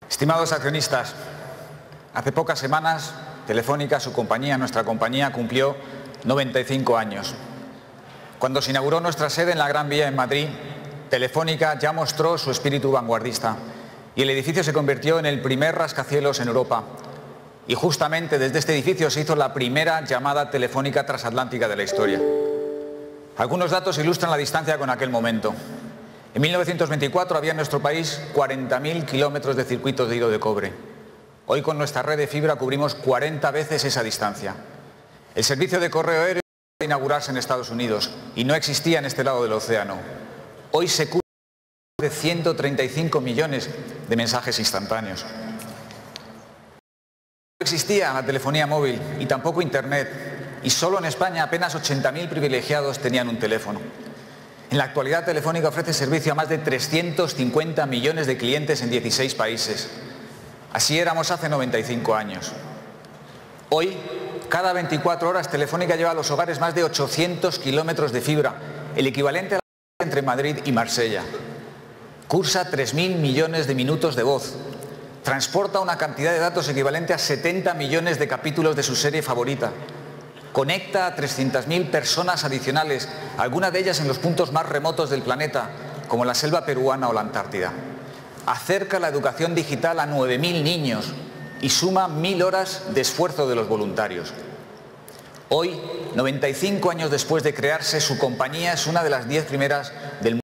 Estimados accionistas, hace pocas semanas Telefónica, su compañía, nuestra compañía, cumplió 95 años. Cuando se inauguró nuestra sede en la Gran Vía en Madrid, Telefónica ya mostró su espíritu vanguardista y el edificio se convirtió en el primer rascacielos en Europa. Y justamente desde este edificio se hizo la primera llamada telefónica transatlántica de la historia. Algunos datos ilustran la distancia con aquel momento. En 1924 había en nuestro país 40.000 kilómetros de circuitos de hilo de cobre. Hoy con nuestra red de fibra cubrimos 40 veces esa distancia. El servicio de correo aéreo acaba de inaugurarse en Estados Unidos y no existía en este lado del océano. Hoy se cubre de 135 millones de mensajes instantáneos. No existía la telefonía móvil y tampoco Internet, y solo en España apenas 80.000 privilegiados tenían un teléfono. En la actualidad Telefónica ofrece servicio a más de 350 millones de clientes en 16 países. Así éramos hace 95 años. Hoy, cada 24 horas, Telefónica lleva a los hogares más de 800 kilómetros de fibra, el equivalente a la distancia entre Madrid y Marsella. Cursa 3.000 millones de minutos de voz. Transporta una cantidad de datos equivalente a 70 millones de capítulos de su serie favorita. Conecta a 300.000 personas adicionales, algunas de ellas en los puntos más remotos del planeta, como la selva peruana o la Antártida. Acerca la educación digital a 9.000 niños y suma 1.000 horas de esfuerzo de los voluntarios. Hoy, 95 años después de crearse, su compañía es una de las 10 primeras del mundo.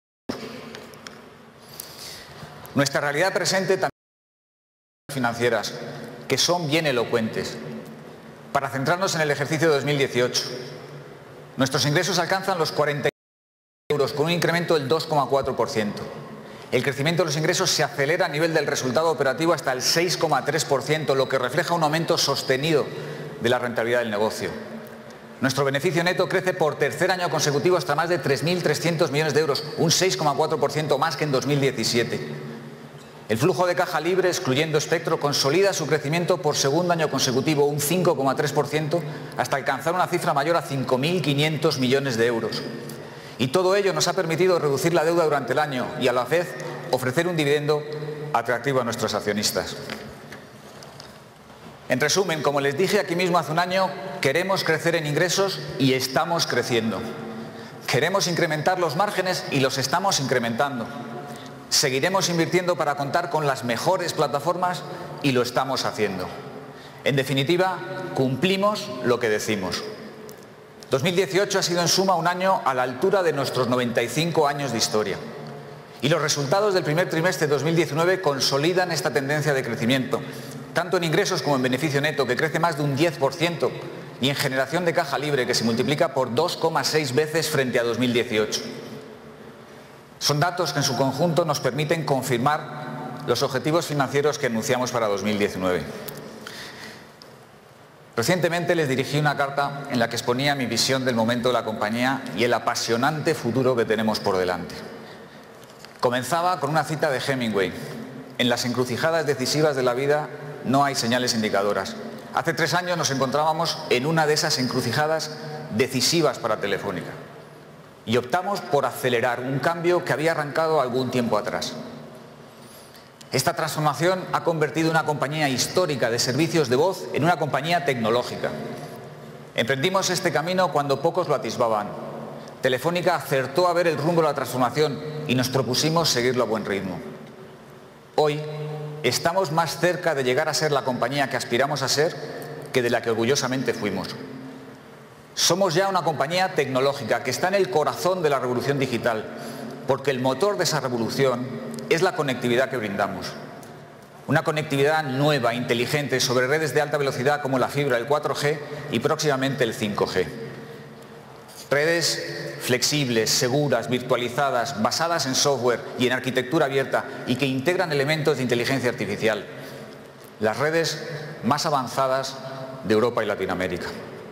Nuestra realidad presente también financieras, que son bien elocuentes. Para centrarnos en el ejercicio de 2018, nuestros ingresos alcanzan los 40 euros con un incremento del 2,4%. El crecimiento de los ingresos se acelera a nivel del resultado operativo hasta el 6,3%, lo que refleja un aumento sostenido de la rentabilidad del negocio. Nuestro beneficio neto crece por tercer año consecutivo hasta más de 3.300 millones de euros, un 6,4% más que en 2017. El flujo de caja libre, excluyendo espectro, consolida su crecimiento por segundo año consecutivo, un 5,3%, hasta alcanzar una cifra mayor a 5.500 millones de euros. Y todo ello nos ha permitido reducir la deuda durante el año y a la vez ofrecer un dividendo atractivo a nuestros accionistas. En resumen, como les dije aquí mismo hace un año, queremos crecer en ingresos y estamos creciendo. Queremos incrementar los márgenes y los estamos incrementando. Seguiremos invirtiendo para contar con las mejores plataformas y lo estamos haciendo. En definitiva, cumplimos lo que decimos. 2018 ha sido en suma un año a la altura de nuestros 95 años de historia. Y los resultados del primer trimestre de 2019 consolidan esta tendencia de crecimiento, tanto en ingresos como en beneficio neto, que crece más de un 10%, y en generación de caja libre, que se multiplica por 2,6 veces frente a 2018. Son datos que en su conjunto nos permiten confirmar los objetivos financieros que anunciamos para 2019. Recientemente les dirigí una carta en la que exponía mi visión del momento de la compañía y el apasionante futuro que tenemos por delante. Comenzaba con una cita de Hemingway: en las encrucijadas decisivas de la vida no hay señales indicadoras. Hace 3 años nos encontrábamos en una de esas encrucijadas decisivas para Telefónica y optamos por acelerar un cambio que había arrancado algún tiempo atrás. Esta transformación ha convertido una compañía histórica de servicios de voz en una compañía tecnológica. Emprendimos este camino cuando pocos lo atisbaban. Telefónica acertó a ver el rumbo de la transformación y nos propusimos seguirlo a buen ritmo. Hoy estamos más cerca de llegar a ser la compañía que aspiramos a ser que de la que orgullosamente fuimos. Somos ya una compañía tecnológica que está en el corazón de la revolución digital, porque el motor de esa revolución es la conectividad que brindamos. Una conectividad nueva, inteligente, sobre redes de alta velocidad como la fibra, el 4G y próximamente el 5G. Redes flexibles, seguras, virtualizadas, basadas en software y en arquitectura abierta y que integran elementos de inteligencia artificial. Las redes más avanzadas de Europa y Latinoamérica.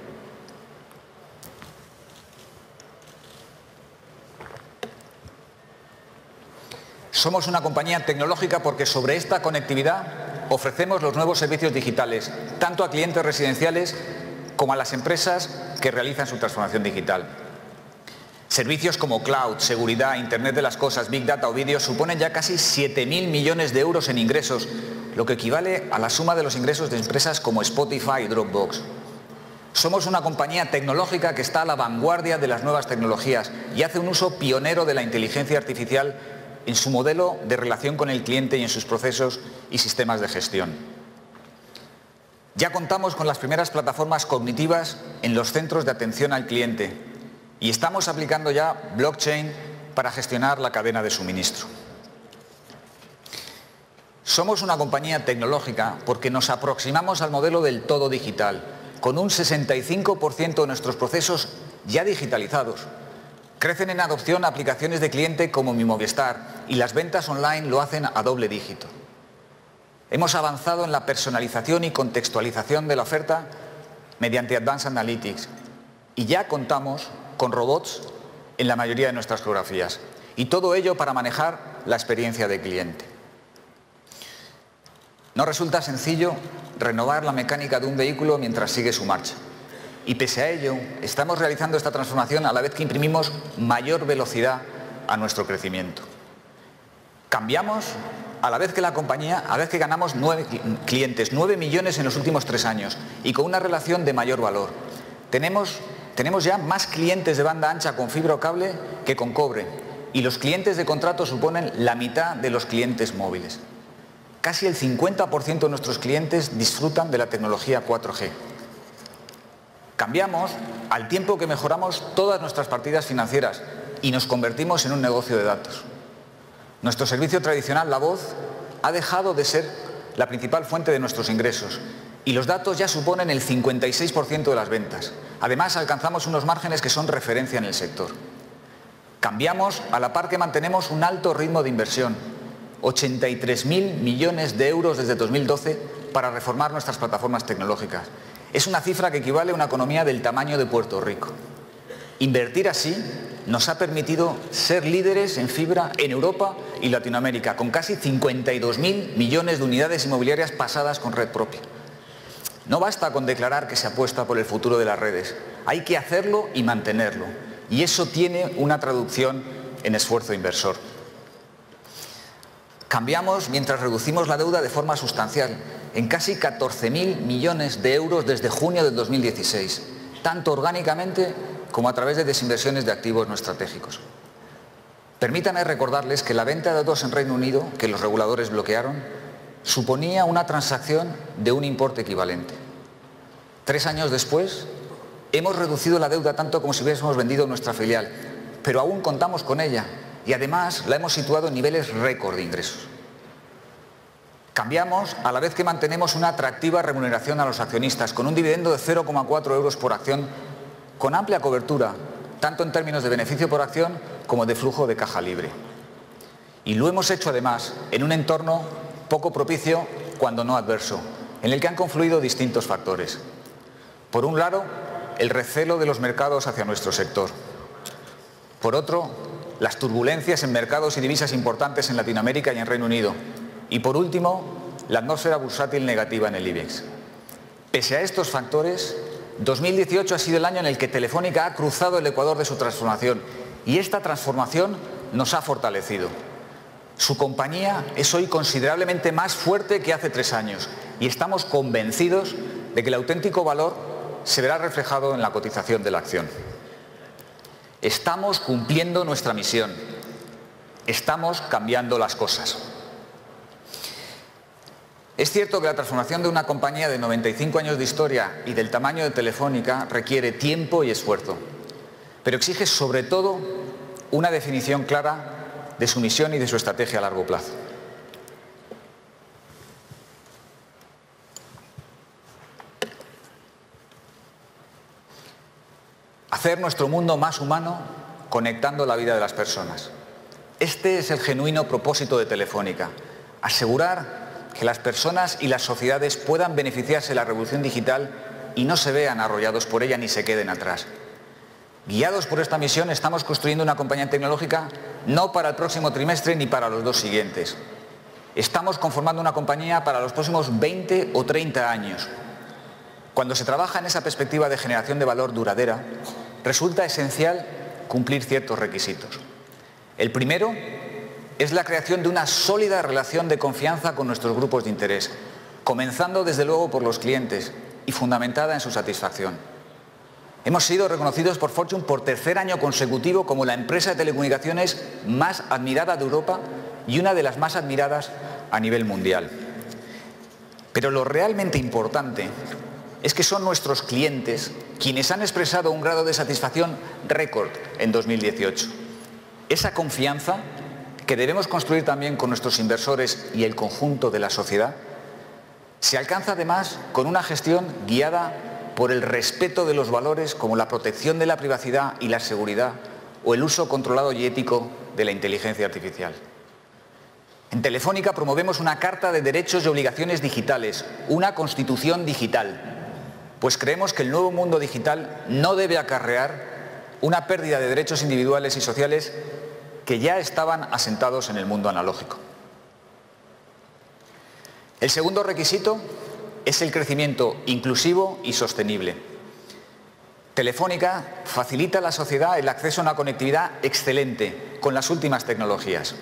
Somos una compañía tecnológica porque sobre esta conectividad ofrecemos los nuevos servicios digitales, tanto a clientes residenciales como a las empresas que realizan su transformación digital. Servicios como cloud, seguridad, Internet de las cosas, Big Data o vídeo suponen ya casi 7.000 millones de euros en ingresos, lo que equivale a la suma de los ingresos de empresas como Spotify y Dropbox. Somos una compañía tecnológica que está a la vanguardia de las nuevas tecnologías y hace un uso pionero de la inteligencia artificial en su modelo de relación con el cliente y en sus procesos y sistemas de gestión. Ya contamos con las primeras plataformas cognitivas en los centros de atención al cliente y estamos aplicando ya blockchain para gestionar la cadena de suministro. Somos una compañía tecnológica porque nos aproximamos al modelo del todo digital, con un 65% de nuestros procesos ya digitalizados. Crecen en adopción aplicaciones de cliente como Mi Movistar y las ventas online lo hacen a doble dígito. Hemos avanzado en la personalización y contextualización de la oferta mediante Advanced Analytics y ya contamos con robots en la mayoría de nuestras geografías. Y todo ello para manejar la experiencia del cliente. No resulta sencillo renovar la mecánica de un vehículo mientras sigue su marcha. Y pese a ello, estamos realizando esta transformación a la vez que imprimimos mayor velocidad a nuestro crecimiento. Cambiamos a la vez que la compañía, a la vez que ganamos 9 clientes, 9 millones en los últimos 3 años y con una relación de mayor valor. Tenemos ya más clientes de banda ancha con fibra o cable que con cobre y los clientes de contrato suponen la mitad de los clientes móviles. Casi el 50% de nuestros clientes disfrutan de la tecnología 4G. Cambiamos al tiempo que mejoramos todas nuestras partidas financieras y nos convertimos en un negocio de datos. Nuestro servicio tradicional, la voz, ha dejado de ser la principal fuente de nuestros ingresos y los datos ya suponen el 56% de las ventas. Además, alcanzamos unos márgenes que son referencia en el sector. Cambiamos a la par que mantenemos un alto ritmo de inversión, 83.000 millones de euros desde 2012 para reformar nuestras plataformas tecnológicas. Es una cifra que equivale a una economía del tamaño de Puerto Rico. Invertir así nos ha permitido ser líderes en fibra en Europa y Latinoamérica, con casi 52.000 millones de unidades inmobiliarias pasadas con red propia. No basta con declarar que se apuesta por el futuro de las redes, hay que hacerlo y mantenerlo. Y eso tiene una traducción en esfuerzo inversor. Cambiamos mientras reducimos la deuda de forma sustancial, en casi 14.000 millones de euros desde junio del 2016, tanto orgánicamente como a través de desinversiones de activos no estratégicos. Permítanme recordarles que la venta de datos en Reino Unido, que los reguladores bloquearon, suponía una transacción de un importe equivalente. 3 años después, hemos reducido la deuda tanto como si hubiésemos vendido nuestra filial, pero aún contamos con ella y además la hemos situado en niveles récord de ingresos. Cambiamos a la vez que mantenemos una atractiva remuneración a los accionistas con un dividendo de 0,4 euros por acción con amplia cobertura, tanto en términos de beneficio por acción como de flujo de caja libre. Y lo hemos hecho además en un entorno poco propicio, cuando no adverso, en el que han confluido distintos factores. Por un lado, el recelo de los mercados hacia nuestro sector. Por otro, las turbulencias en mercados y divisas importantes en Latinoamérica y en Reino Unido. Y por último, la atmósfera bursátil negativa en el IBEX. Pese a estos factores, 2018 ha sido el año en el que Telefónica ha cruzado el ecuador de su transformación y esta transformación nos ha fortalecido. Su compañía es hoy considerablemente más fuerte que hace 3 años y estamos convencidos de que el auténtico valor se verá reflejado en la cotización de la acción. Estamos cumpliendo nuestra misión. Estamos cambiando las cosas. Es cierto que la transformación de una compañía de 95 años de historia y del tamaño de Telefónica requiere tiempo y esfuerzo, pero exige sobre todo una definición clara de su misión y de su estrategia a largo plazo. Hacer nuestro mundo más humano conectando la vida de las personas. Este es el genuino propósito de Telefónica, asegurar que las personas y las sociedades puedan beneficiarse de la revolución digital y no se vean arrollados por ella ni se queden atrás. Guiados por esta misión estamos construyendo una compañía tecnológica no para el próximo trimestre ni para los 2 siguientes. Estamos conformando una compañía para los próximos 20 o 30 años. Cuando se trabaja en esa perspectiva de generación de valor duradera, resulta esencial cumplir ciertos requisitos. El primero es la creación de una sólida relación de confianza con nuestros grupos de interés, comenzando desde luego por los clientes y fundamentada en su satisfacción. Hemos sido reconocidos por Fortune por tercer año consecutivo como la empresa de telecomunicaciones más admirada de Europa y una de las más admiradas a nivel mundial. Pero lo realmente importante es que son nuestros clientes quienes han expresado un grado de satisfacción récord en 2018. Esa confianza que debemos construir también con nuestros inversores y el conjunto de la sociedad se alcanza además con una gestión guiada por el respeto de los valores como la protección de la privacidad y la seguridad o el uso controlado y ético de la inteligencia artificial. En Telefónica promovemos una Carta de Derechos y Obligaciones Digitales, una Constitución digital, pues creemos que el nuevo mundo digital no debe acarrear una pérdida de derechos individuales y sociales que ya estaban asentados en el mundo analógico. El segundo requisito es el crecimiento inclusivo y sostenible. Telefónica facilita a la sociedad el acceso a una conectividad excelente con las últimas tecnologías.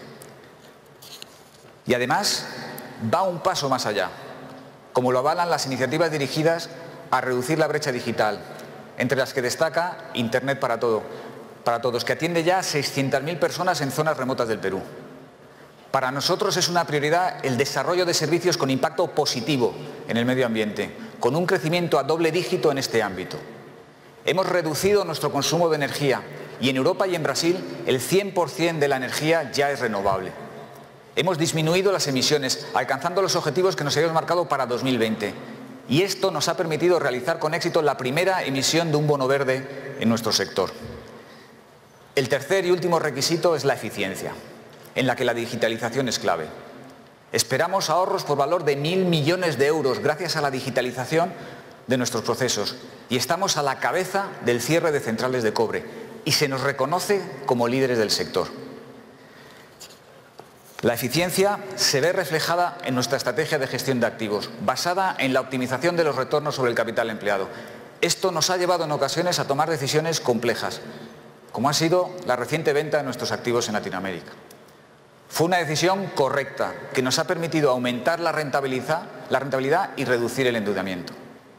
Y además va un paso más allá, como lo avalan las iniciativas dirigidas a reducir la brecha digital, entre las que destaca Internet para todos, que atiende ya a 600.000 personas en zonas remotas del Perú. Para nosotros es una prioridad el desarrollo de servicios con impacto positivo en el medio ambiente, con un crecimiento a doble dígito en este ámbito. Hemos reducido nuestro consumo de energía y en Europa y en Brasil el 100% de la energía ya es renovable. Hemos disminuido las emisiones, alcanzando los objetivos que nos habíamos marcado para 2020. Y esto nos ha permitido realizar con éxito la primera emisión de un bono verde en nuestro sector. El tercer y último requisito es la eficiencia, en la que la digitalización es clave. Esperamos ahorros por valor de 1.000 millones de euros gracias a la digitalización de nuestros procesos y estamos a la cabeza del cierre de centrales de cobre y se nos reconoce como líderes del sector. La eficiencia se ve reflejada en nuestra estrategia de gestión de activos, basada en la optimización de los retornos sobre el capital empleado. Esto nos ha llevado en ocasiones a tomar decisiones complejas, como ha sido la reciente venta de nuestros activos en Latinoamérica. Fue una decisión correcta que nos ha permitido aumentar la rentabilidad y reducir el endeudamiento.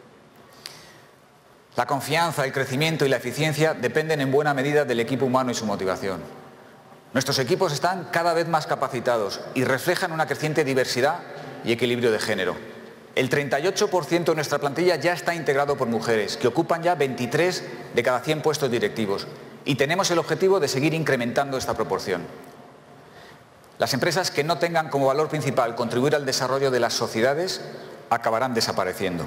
La confianza, el crecimiento y la eficiencia dependen en buena medida del equipo humano y su motivación. Nuestros equipos están cada vez más capacitados y reflejan una creciente diversidad y equilibrio de género. El 38% de nuestra plantilla ya está integrado por mujeres, que ocupan ya 23 de cada 100 puestos directivos, y tenemos el objetivo de seguir incrementando esta proporción. Las empresas que no tengan como valor principal contribuir al desarrollo de las sociedades acabarán desapareciendo.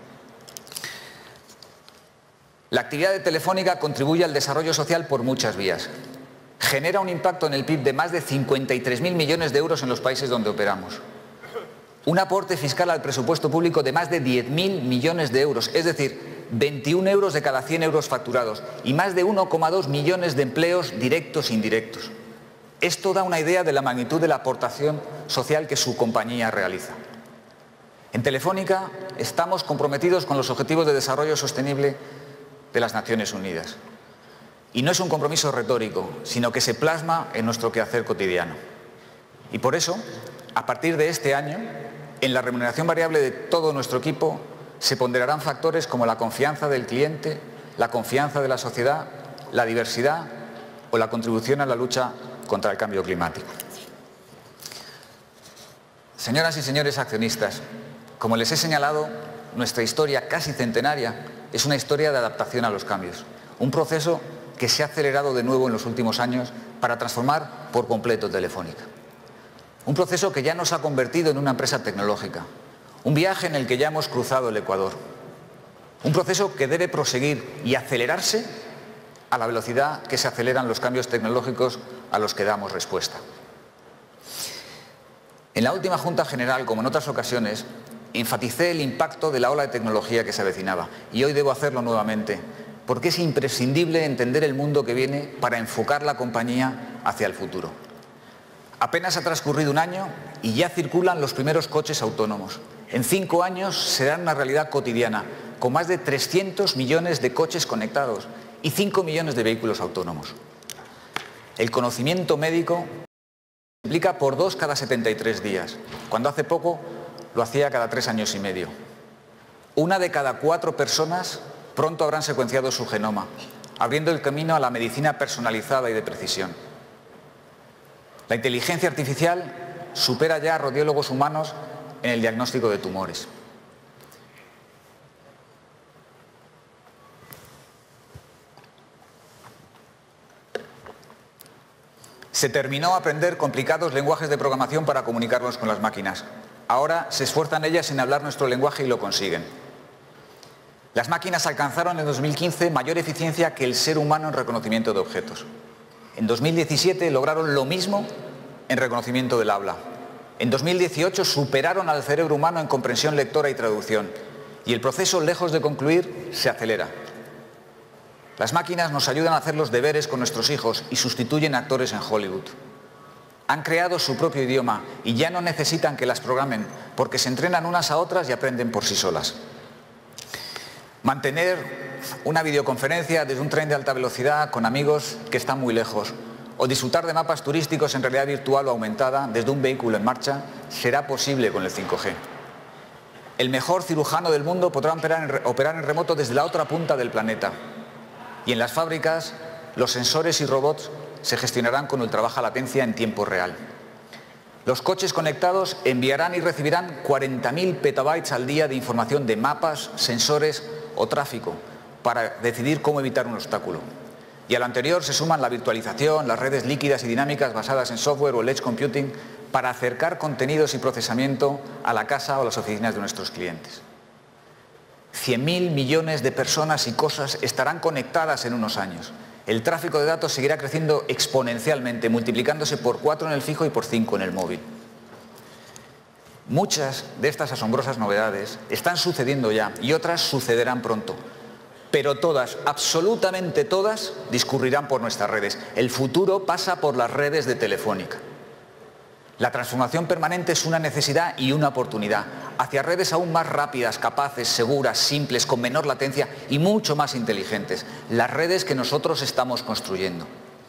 La actividad de Telefónica contribuye al desarrollo social por muchas vías. Genera un impacto en el PIB de más de 53.000 millones de euros en los países donde operamos. Un aporte fiscal al presupuesto público de más de 10.000 millones de euros, es decir, 21 euros de cada 100 euros facturados y más de 1,2 millones de empleos directos e indirectos. Esto da una idea de la magnitud de la aportación social que su compañía realiza. En Telefónica estamos comprometidos con los Objetivos de Desarrollo Sostenible de las Naciones Unidas. Y no es un compromiso retórico, sino que se plasma en nuestro quehacer cotidiano. Y por eso, a partir de este año, en la remuneración variable de todo nuestro equipo, se ponderarán factores como la confianza del cliente, la confianza de la sociedad, la diversidad o la contribución a la lucha contra el cambio climático. Señoras y señores accionistas, como les he señalado, nuestra historia casi centenaria es una historia de adaptación a los cambios, un proceso que se ha acelerado de nuevo en los últimos años para transformar por completo Telefónica. Un proceso que ya nos ha convertido en una empresa tecnológica, un viaje en el que ya hemos cruzado el Ecuador, un proceso que debe proseguir y acelerarse a la velocidad que se aceleran los cambios tecnológicos a los que damos respuesta. En la última Junta General, como en otras ocasiones, enfaticé el impacto de la ola de tecnología que se avecinaba y hoy debo hacerlo nuevamente, porque es imprescindible entender el mundo que viene para enfocar la compañía hacia el futuro. Apenas ha transcurrido un año y ya circulan los primeros coches autónomos. En 5 años serán una realidad cotidiana, con más de 300 millones de coches conectados y 5 millones de vehículos autónomos. El conocimiento médico se multiplica por 2 cada 73 días, cuando hace poco lo hacía cada 3 años y medio. 1 de cada 4 personas pronto habrán secuenciado su genoma, abriendo el camino a la medicina personalizada y de precisión. La inteligencia artificial supera ya a radiólogos humanos en el diagnóstico de tumores. Se terminó aprender complicados lenguajes de programación para comunicarnos con las máquinas. Ahora se esfuerzan ellas en hablar nuestro lenguaje y lo consiguen. Las máquinas alcanzaron en 2015 mayor eficiencia que el ser humano en reconocimiento de objetos. En 2017 lograron lo mismo en reconocimiento del habla. En 2018 superaron al cerebro humano en comprensión lectora y traducción. Y el proceso, lejos de concluir, se acelera. Las máquinas nos ayudan a hacer los deberes con nuestros hijos y sustituyen a actores en Hollywood. Han creado su propio idioma y ya no necesitan que las programen porque se entrenan unas a otras y aprenden por sí solas. Mantener una videoconferencia desde un tren de alta velocidad con amigos que están muy lejos o disfrutar de mapas turísticos en realidad virtual o aumentada desde un vehículo en marcha será posible con el 5G. El mejor cirujano del mundo podrá operar en remoto desde la otra punta del planeta. Y en las fábricas, los sensores y robots se gestionarán con ultrabaja latencia en tiempo real. Los coches conectados enviarán y recibirán 40.000 petabytes al día de información de mapas, sensores o tráfico para decidir cómo evitar un obstáculo. Y a lo anterior se suman la virtualización, las redes líquidas y dinámicas basadas en software o el edge computing para acercar contenidos y procesamiento a la casa o las oficinas de nuestros clientes. 100.000 millones de personas y cosas estarán conectadas en unos años. El tráfico de datos seguirá creciendo exponencialmente, multiplicándose por 4 en el fijo y por 5 en el móvil. Muchas de estas asombrosas novedades están sucediendo ya y otras sucederán pronto. Pero todas, absolutamente todas, discurrirán por nuestras redes. El futuro pasa por las redes de Telefónica. La transformación permanente es una necesidad y una oportunidad, hacia redes aún más rápidas, capaces, seguras, simples, con menor latencia y mucho más inteligentes. Las redes que nosotros estamos construyendo.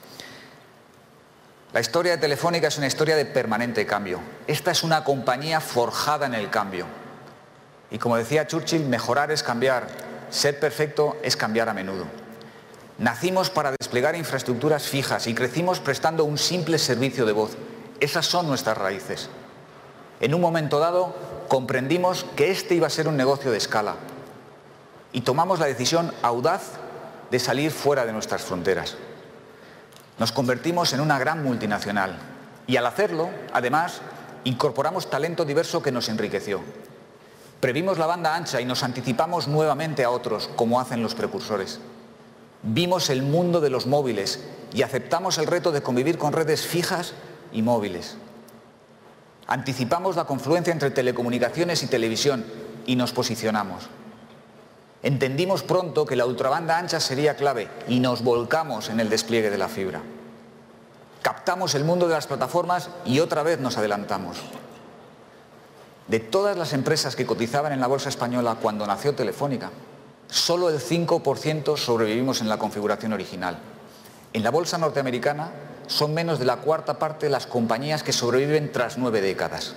La historia de Telefónica es una historia de permanente cambio. Esta es una compañía forjada en el cambio. Y como decía Churchill, mejorar es cambiar, ser perfecto es cambiar a menudo. Nacimos para desplegar infraestructuras fijas y crecimos prestando un simple servicio de voz. Esas son nuestras raíces. En un momento dado comprendimos que este iba a ser un negocio de escala y tomamos la decisión audaz de salir fuera de nuestras fronteras. Nos convertimos en una gran multinacional y al hacerlo, además, incorporamos talento diverso que nos enriqueció. Previmos la banda ancha y nos anticipamos nuevamente a otros, como hacen los precursores. Vimos el mundo de los móviles y aceptamos el reto de convivir con redes fijas y móviles. Anticipamos la confluencia entre telecomunicaciones y televisión y nos posicionamos. Entendimos pronto que la ultrabanda ancha sería clave y nos volcamos en el despliegue de la fibra. Captamos el mundo de las plataformas y otra vez nos adelantamos. De todas las empresas que cotizaban en la bolsa española cuando nació Telefónica, solo el 5% sobrevivimos en la configuración original. En la bolsa norteamericana son menos de la cuarta parte de las compañías que sobreviven tras 9 décadas.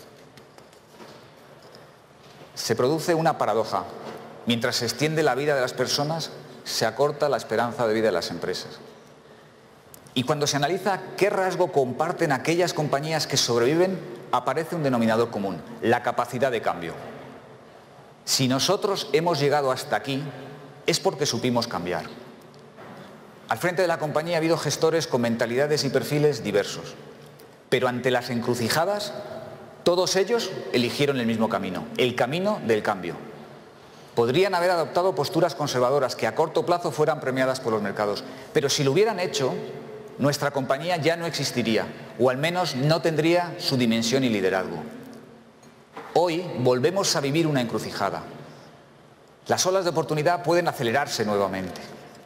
Se produce una paradoja. Mientras se extiende la vida de las personas, se acorta la esperanza de vida de las empresas. Y cuando se analiza qué rasgo comparten aquellas compañías que sobreviven, aparece un denominador común: la capacidad de cambio. Si nosotros hemos llegado hasta aquí, es porque supimos cambiar. Al frente de la compañía ha habido gestores con mentalidades y perfiles diversos, pero ante las encrucijadas, todos ellos eligieron el mismo camino, el camino del cambio. Podrían haber adoptado posturas conservadoras que a corto plazo fueran premiadas por los mercados, pero si lo hubieran hecho, nuestra compañía ya no existiría, o al menos no tendría su dimensión y liderazgo. Hoy volvemos a vivir una encrucijada. Las olas de oportunidad pueden acelerarse nuevamente.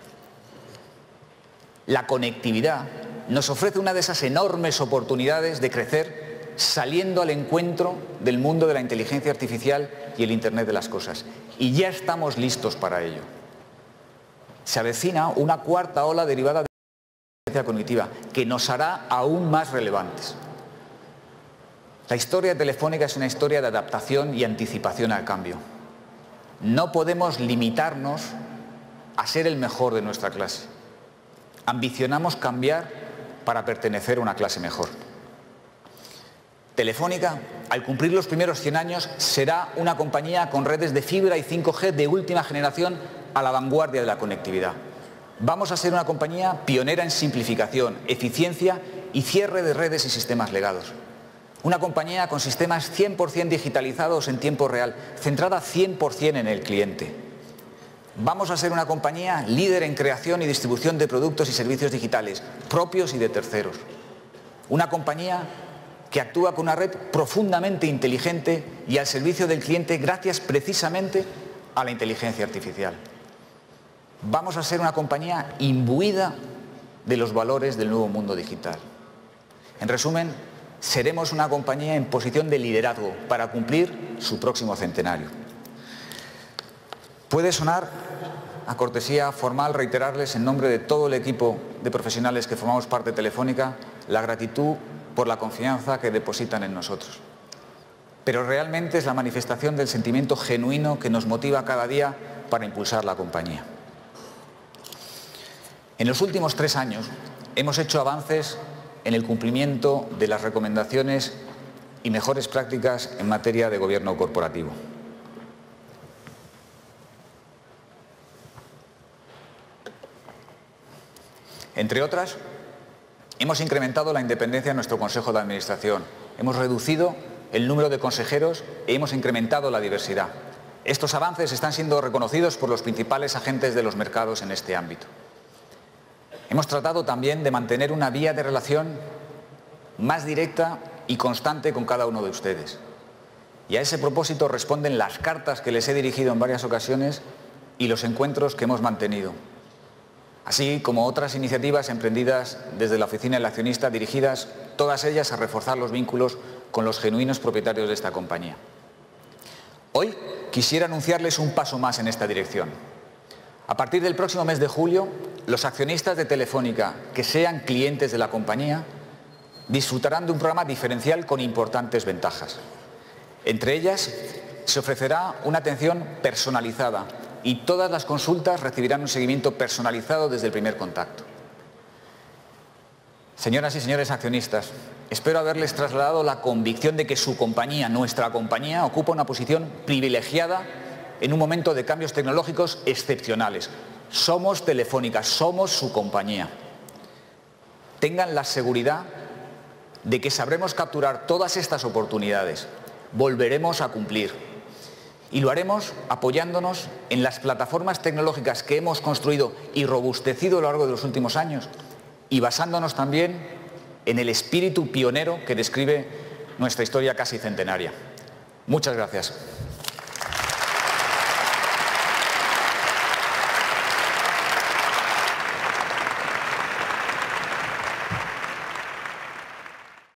La conectividad nos ofrece una de esas enormes oportunidades de crecer saliendo al encuentro del mundo de la inteligencia artificial y el Internet de las cosas. Y ya estamos listos para ello. Se avecina una cuarta ola derivada de cognitiva, que nos hará aún más relevantes. La historia de Telefónica es una historia de adaptación y anticipación al cambio. No podemos limitarnos a ser el mejor de nuestra clase. Ambicionamos cambiar para pertenecer a una clase mejor. Telefónica, al cumplir los primeros 100 años, será una compañía con redes de fibra y 5G de última generación a la vanguardia de la conectividad. Vamos a ser una compañía pionera en simplificación, eficiencia y cierre de redes y sistemas legados. Una compañía con sistemas 100% digitalizados en tiempo real, centrada 100% en el cliente. Vamos a ser una compañía líder en creación y distribución de productos y servicios digitales, propios y de terceros. Una compañía que actúa con una red profundamente inteligente y al servicio del cliente gracias precisamente a la inteligencia artificial. Vamos a ser una compañía imbuida de los valores del nuevo mundo digital. En resumen, seremos una compañía en posición de liderazgo para cumplir su próximo centenario. Puede sonar a cortesía formal reiterarles en nombre de todo el equipo de profesionales que formamos parte de Telefónica la gratitud por la confianza que depositan en nosotros. Pero realmente es la manifestación del sentimiento genuino que nos motiva cada día para impulsar la compañía. En los últimos 3 años hemos hecho avances en el cumplimiento de las recomendaciones y mejores prácticas en materia de gobierno corporativo. Entre otras, hemos incrementado la independencia de nuestro Consejo de Administración, hemos reducido el número de consejeros y hemos incrementado la diversidad. Estos avances están siendo reconocidos por los principales agentes de los mercados en este ámbito. Hemos tratado también de mantener una vía de relación más directa y constante con cada uno de ustedes. Y a ese propósito responden las cartas que les he dirigido en varias ocasiones y los encuentros que hemos mantenido, así como otras iniciativas emprendidas desde la Oficina del Accionista, dirigidas todas ellas a reforzar los vínculos con los genuinos propietarios de esta compañía. Hoy quisiera anunciarles un paso más en esta dirección. A partir del próximo mes de julio, los accionistas de Telefónica que sean clientes de la compañía disfrutarán de un programa diferencial con importantes ventajas. Entre ellas, se ofrecerá una atención personalizada y todas las consultas recibirán un seguimiento personalizado desde el primer contacto. Señoras y señores accionistas, espero haberles trasladado la convicción de que su compañía, nuestra compañía, ocupa una posición privilegiada en un momento de cambios tecnológicos excepcionales. Somos Telefónica, somos su compañía. Tengan la seguridad de que sabremos capturar todas estas oportunidades. Volveremos a cumplir. Y lo haremos apoyándonos en las plataformas tecnológicas que hemos construido y robustecido a lo largo de los últimos años y basándonos también en el espíritu pionero que describe nuestra historia casi centenaria. Muchas gracias.